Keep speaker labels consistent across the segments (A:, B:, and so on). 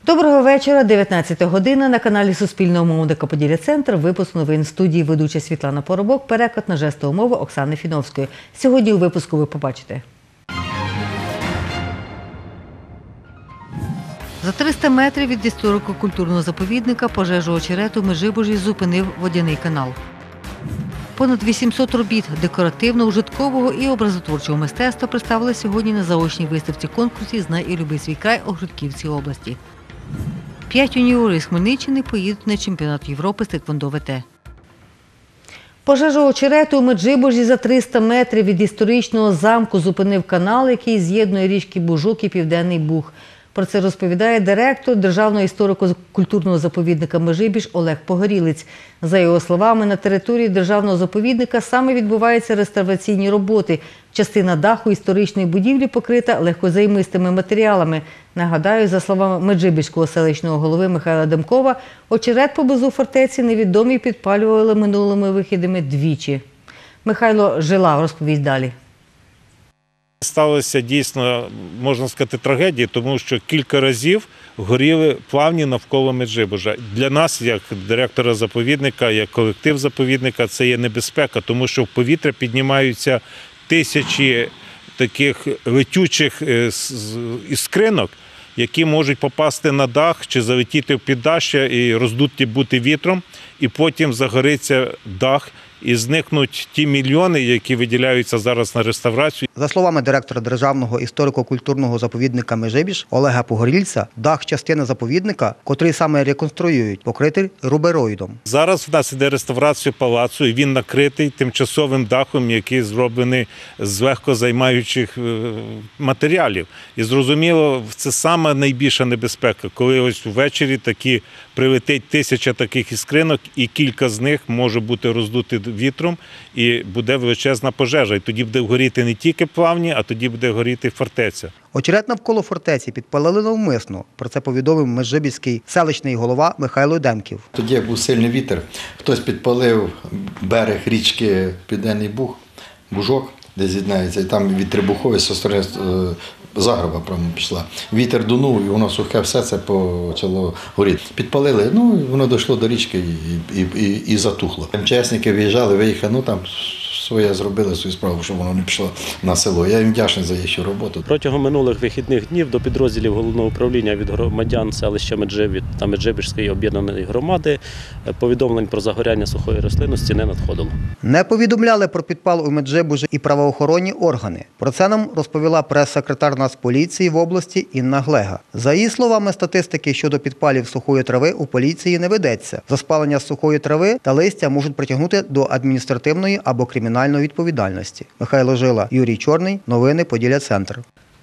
A: Доброго вечора, 19 година. На каналі Суспільного мовника «Поділля-Центр». Випуск новин. В студії ведуча Світлана Поробок, переклад на жестову мову Оксани Фіновської. Сьогодні у випуску ви побачите. За 300 метрів від історико-культурного заповідника пожежу очерету в Межибужі зупинив водяний канал. Понад 800 робіт декоративно-ужиткового і образотворчого мистецтва представили сьогодні на заочній виставці конкурсі «Знай і люби свій край» у Грудківці області. 5 юніорів з Хмельниччини поїдуть на чемпіонат Європи з тхеквондо ВТ. Пожежу очерету у Меджибужі за 300 метрів від історичного замку зупинив канал, який з'єднує річки Бужок і Південний Буг. Про це розповідає директор Державного історико-культурного заповідника Межибіж Олег Погорілець. За його словами, на території державного заповідника саме відбуваються реставраційні роботи. Частина даху історичної будівлі покрита легкозаймистими матеріалами. Нагадаю, за словами Меджибіжського селищного голови Михайла Демкова, очерет поблизу фортеці невідомі підпалювали минулими вихідними двічі. Михайло Жилав розповість далі.
B: Сталося дійсно, можна сказати, трагедія, тому що кілька разів горіли плавні навколо Меджибужа. Для нас, як директора заповідника, як колектив заповідника, це є небезпека, тому що в повітря піднімаються тисячі таких летючих іскринок, які можуть попасти на дах чи залетіти в піддашшя і роздуті бути вітром, і потім загориться дах. І зникнуть ті мільйони, які виділяються зараз на реставрацію.
C: За словами директора Державного історико-культурного заповідника Межибіж Олега Погорільця, дах частини заповідника, котрий саме реконструюють, покритий рубероїдом.
B: Зараз в нас іде реставрація палацу, і він накритий тимчасовим дахом, який зроблений з легкозаймаючих матеріалів. І зрозуміло, це саме найбільша небезпека, коли ось ввечері прилетить 1000 таких іскринок, і кілька з них може бути роздуті вітром, і буде величезна пожежа. І тоді буде горіти не тільки плавні, а тоді буде горіти фортеця.
C: Очерет навколо фортеці підпалили навмисно. Про це повідомив Межибіжський селищний голова Михайло Демків.
D: Тоді, як був сильний вітер, хтось підпалив берег річки Південний Буг, Бужок, де з'єднається, і там від Трибухової зі сторони Загроба прямо пішла. Вітер дунув, і воно сухе все це почало горіти. Підпалили, воно дійшло до річки і затухло. МЧСники виїжджали, виїхали, там своє зробили, свою справу, щоб воно не пішло на село. Я їм вдячний за їхню роботу.
E: Протягом минулих вихідних днів до підрозділів головного управління від громадян селища Меджибіж та Меджибіжської об'єднаної громади повідомлень про загоряння сухої рослинності не надходило.
C: Не повідомляли про підпал у Меджибужі і правоохоронні органи. Про це нам розповіла прес-секретар Нацполіції в області Інна Глега. За її словами, статистики щодо підпалів сухої трави у поліції не ведеться. За спалення сухої трави та листя можуть притягнути до адміністративної або кримінальної відповідальності. Михайло Жила, Юрій Чорний. Новини «Поділля-Центр».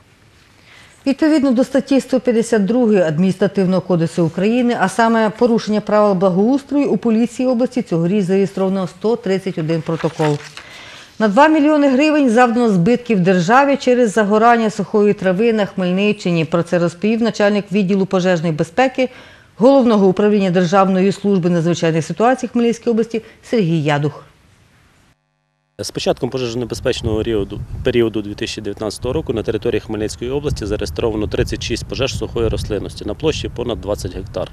A: Відповідно до статті 152 Адміністративного кодексу України, а саме порушення правил благоустрою, у поліції області цьогоріч зареєстровано 131 протокол. На 2 мільйони гривень завдано збитків державі через загорання сухої трави на Хмельниччині. Про це розповів начальник відділу пожежної безпеки Головного управління Державної служби надзвичайних ситуацій Хмельницької області Сергій Ядух.
E: З початком пожежонебезпечного періоду 2019 року на території Хмельницької області зареєстровано 36 пожеж сухої рослинності на площі понад 20 гектар.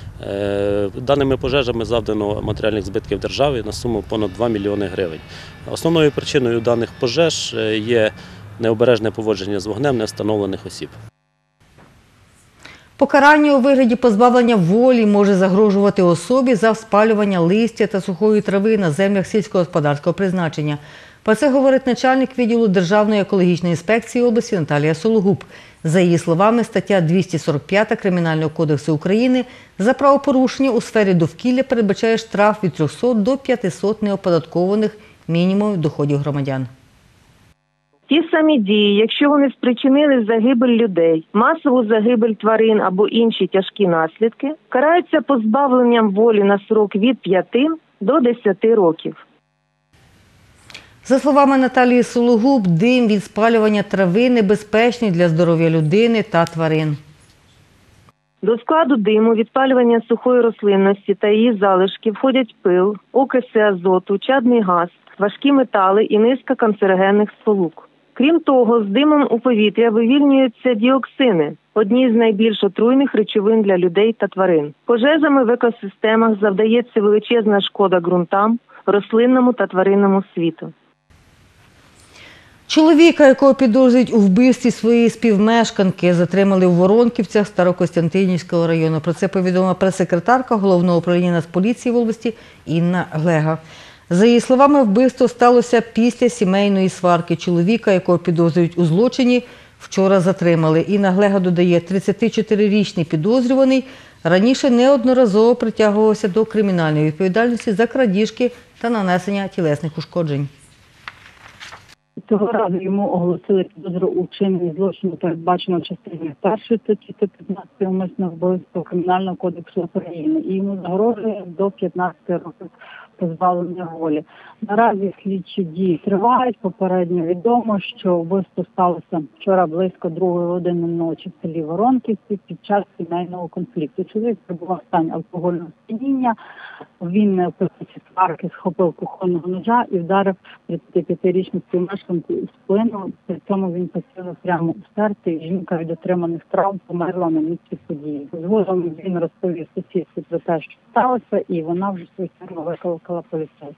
E: Даними пожежами завдано матеріальних збитків державі на суму понад 2 мільйони гривень. Основною причиною даних пожеж є необережне поводження з вогнем невстановлених осіб.
A: Покарання у вигляді позбавлення волі може загрожувати особі за спалювання листя та сухої трави на землях сільськогосподарського призначення. Про це говорить начальник відділу Державної екологічної інспекції області Наталія Сологуб. За її словами, стаття 245 Кримінального кодексу України за правопорушення у сфері довкілля передбачає штраф від 300 до 500 неоподаткованих мінімумів доходів громадян.
F: Ті самі дії, якщо вони спричинили загибель людей, масову загибель тварин або інші тяжкі наслідки, караються позбавленням волі на строк від 5 до 10 років.
A: За словами Наталії Сологуб, дим від спалювання трави небезпечний для здоров'я людини та тварин.
F: До складу диму від спалювання сухої рослинності та її залишки входять пил, окиси азоту, чадний газ, важкі метали і низка канцерогенних сполук. Крім того, з димом у повітря вивільнюються діоксини, одні з найбільш отруйних речовин для людей та тварин. Пожежами в екосистемах завдається величезна шкода ґрунтам, рослинному та тваринному світу.
A: Чоловіка, якого підозрюють у вбивстві своєї співмешканки, затримали в Воронківцях Старокостянтинівського району. Про це повідомила прес-секретарка Головного управління Нацполіції в області Інна Глега. За її словами, вбивство сталося після сімейної сварки. Чоловіка, якого підозрюють у злочині, вчора затримали. Інна Глега додає, 34-річний підозрюваний раніше неодноразово притягувався до кримінальної відповідальності за крадіжки та нанесення тілесних ушкоджень.
G: Цього разу йому оголосили підозру у вчиненні злочину, передбаченого частиною 1 статті 115 умисне вбивство Кримінального кодексу України. І йому загрожує до 15 років позбавлення волі. Наразі слідчі дії тривають. Попередньо відомо, що вбивство сталося вчора близько 2 години ночі в селі Воронківці під час сімейного конфлікту. Чоловік перебував в стані алкогольного сп'яніння. Він в процесі сварки схопив кухонного ножа і вдарив 35-річну співмешканку у спину. При цьому він поцілив прямо у серце, і жінка від отриманих травм померла на місці події. Згодом він розповів сусідці про те, що сталося, і вона вже свою чергу викликала поліцейських.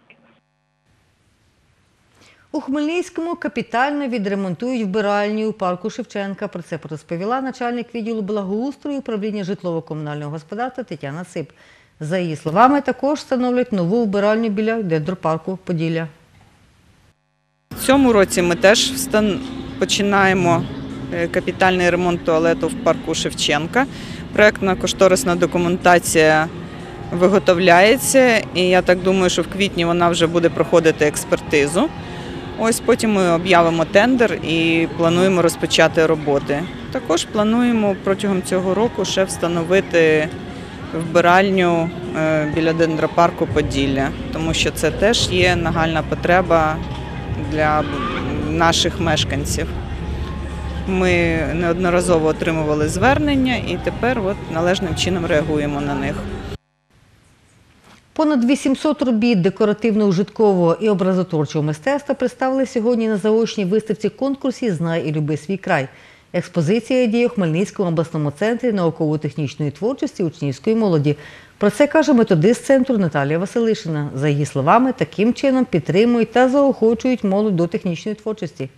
A: У Хмельницькому капітально відремонтують вбиральню у парку Шевченка. Про це розповіла начальник відділу благоустрою управління житлово-комунального господарства Тетяна Цип. За її словами, також встановлять нову вбиральню біля дендропарку Поділля.
H: В цьому році ми теж починаємо капітальний ремонт туалету в парку Шевченка. Проектно-кошторисна документація виготовляється, і я так думаю, що в квітні вона вже буде проходити експертизу. Ось потім ми об'явимо тендер і плануємо розпочати роботи. Також плануємо протягом цього року ще встановити вбиральню біля дендропарку Поділля, тому що це теж є нагальна потреба для наших мешканців. Ми неодноразово отримували звернення і тепер належним чином реагуємо на них.
A: Понад 800 робіт декоративно-ужиткового і образотворчого мистецтва представили сьогодні на заочній виставці конкурсі «Знай і люби свій край». Експозиція діє у Хмельницькому обласному центрі науково-технічної творчості учнівської молоді. Про це каже методист центру Наталія Василишина. За її словами, таким чином підтримують та заохочують молодь до технічної творчості.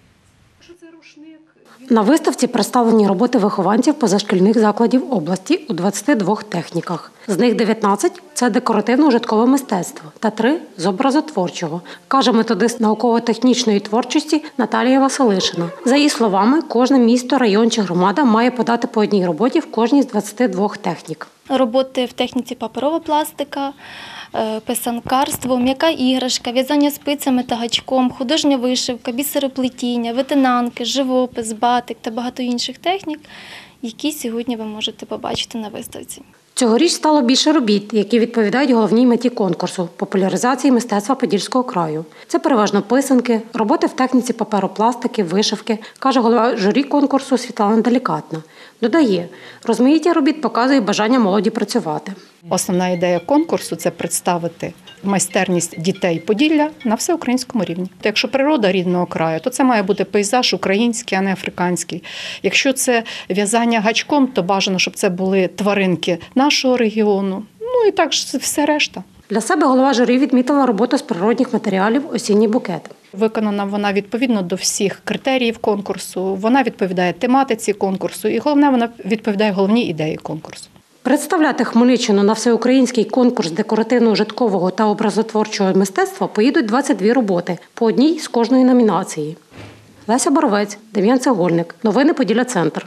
I: На виставці представлені роботи вихованців позашкільних закладів області у 22 техніках. З них 19 – це декоративно-ужиткове мистецтво та 3 – з образотворчого, каже методист науково-технічної творчості Наталія Василишина. За її словами, кожне місто, район чи громада має подати по одній роботі в кожній з 22 технік.
J: Роботи в техніці паперова пластика, писанкарство, м'яка іграшка, в'язання спицями та гачком, художня вишивка, бісероплетіння, витинанки, живопис, батик та багато інших технік, які сьогодні ви можете побачити на виставці.
I: Цьогоріч стало більше робіт, які відповідають головній меті конкурсу – популяризації мистецтва Подільського краю. Це переважно писанки, роботи в техніці паперопластики, вишивки, каже голова журі конкурсу Світлана Делікатна. Додає, розмаїття робіт показує бажання молоді працювати.
K: Основна ідея конкурсу – це представити майстерність дітей Поділля на всеукраїнському рівні. Якщо природа рідного краю, то це має бути пейзаж український, а не африканський. Якщо це в'язання гачком, то бажано, щоб це були тваринки нашого регіону. Ну і так все решта.
I: Для себе голова журі відмітила роботу з природних матеріалів «Осінній букет».
K: Виконана вона відповідно до всіх критеріїв конкурсу, вона відповідає тематиці конкурсу і головне, вона відповідає головній ідеї конкурсу.
I: Представляти Хмельниччину на всеукраїнський конкурс декоративно-ужиткового та образотворчого мистецтва поїдуть 22 роботи, по одній з кожної номінації. Леся Боровець, Дем'ян Цегольник. Новини Поділля Центр.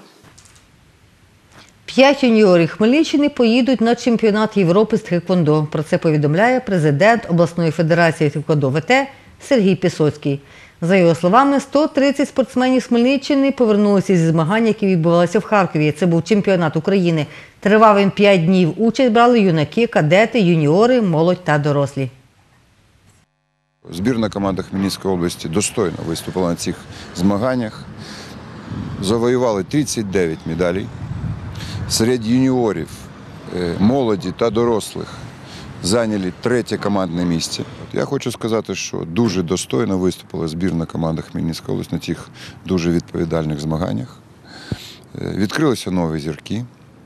A: 5 юніорів Хмельниччини поїдуть на чемпіонат Європи з тхеквондо. Про це повідомляє президент обласної федерації тхеквондо ВТ Сергій Пісоцький. За його словами, 130 спортсменів з Хмельниччини повернулися зі змагань, які відбувалися в Харкові. Це був чемпіонат України. Тривав він 5 днів. Участь брали юнаки, кадети, юніори, молодь та дорослі.
L: Збірна команда Хмельницької області достойно виступила на цих змаганнях. Завоювали 39 медалей. Серед юніорів, молоді та дорослих зайняли 3-є командне місце. Я хочу сказати, що дуже достойно виступила збірна команда Хмельницької області на цих дуже відповідальних змаганнях. Відкрилися нові зірки,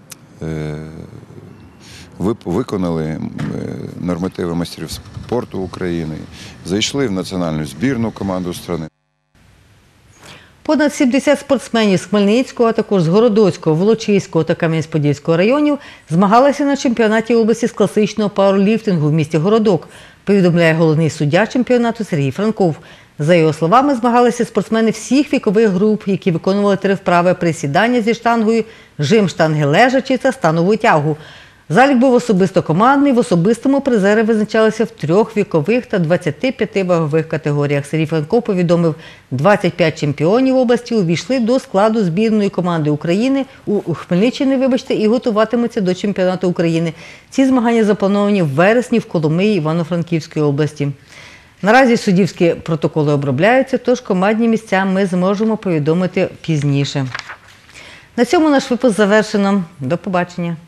L: виконали нормативи майстрів спорту України, зайшли в національну збірну команду країни.
A: Понад 70 спортсменів з Хмельницького, а також з Городоцького, Волочиського та Кам'янець-Подільського районів змагалися на чемпіонаті області з класичного пауерліфтингу в місті Городок, повідомляє головний суддя чемпіонату Сергій Франков. За його словами, змагалися спортсмени всіх вікових груп, які виконували 3 вправи: присідання зі штангою, жим штанги лежачи та станову тягу. Залік був особисто командний, в особистому призери визначалися в 3 вікових та 25 вагових категоріях. Сергій Франков повідомив, 25 чемпіонів області увійшли до складу збірної команди України у Хмельниччини, і готуватимуться до чемпіонату України. Ці змагання заплановані в вересні в Коломиї Івано-Франківської області. Наразі суддівські протоколи обробляються, тож командні місця ми зможемо повідомити пізніше. На цьому наш випуск завершено. До побачення.